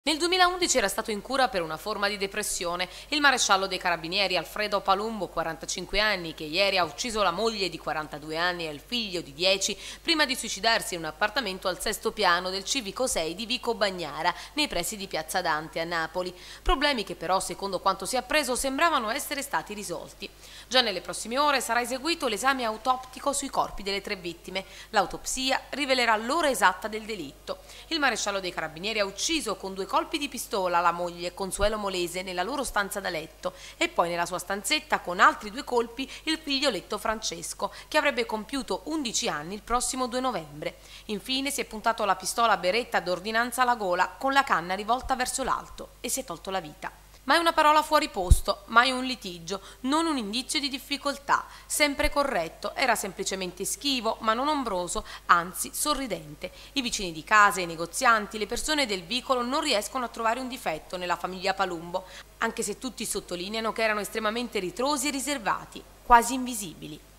Nel 2011 era stato in cura per una forma di depressione. Il maresciallo dei carabinieri Alfredo Palumbo, 45 anni, che ieri ha ucciso la moglie di 42 anni e il figlio di 10 prima di suicidarsi in un appartamento al sesto piano del civico 6 di Vico Bagnara, nei pressi di Piazza Dante a Napoli. Problemi che però, secondo quanto si è appreso, sembravano essere stati risolti. Già nelle prossime ore sarà eseguito l'esame autoptico sui corpi delle 3 vittime. L'autopsia rivelerà l'ora esatta del delitto. Il maresciallo dei carabinieri ha ucciso con 2 colpi di pistola la moglie Consuelo Molese nella loro stanza da letto e poi nella sua stanzetta con altri 2 colpi il figlioletto Francesco, che avrebbe compiuto 11 anni il prossimo 2 novembre. Infine si è puntato la pistola Beretta d'ordinanza alla gola con la canna rivolta verso l'alto e si è tolto la vita. Mai una parola fuori posto, mai un litigio, non un indizio di difficoltà, sempre corretto, era semplicemente schivo ma non ombroso, anzi sorridente. I vicini di casa, i negozianti, le persone del vicolo non riescono a trovare un difetto nella famiglia Palumbo, anche se tutti sottolineano che erano estremamente ritrosi e riservati, quasi invisibili.